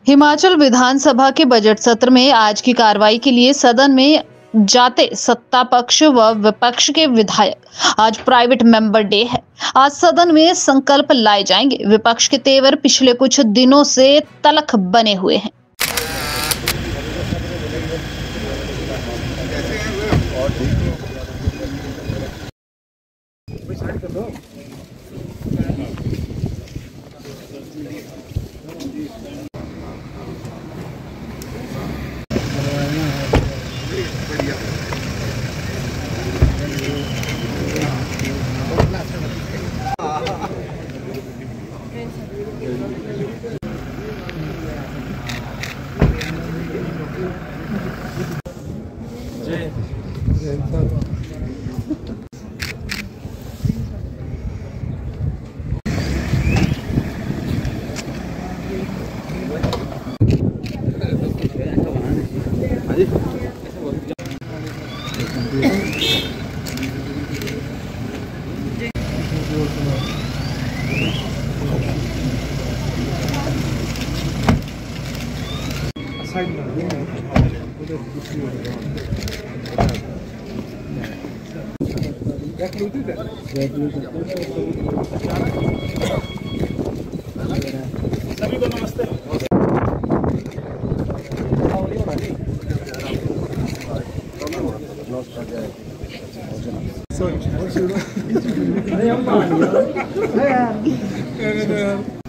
हिमाचल विधानसभा के बजट सत्र में आज की कार्रवाई के लिए सदन में जाते सत्ता पक्ष व विपक्ष के विधायक आज प्राइवेट मेंबर डे है। आज सदन में संकल्प लाए जाएंगे। विपक्ष के तेवर पिछले कुछ दिनों से तल्ख बने हुए हैं। सभी को नमस्ते। सॉरी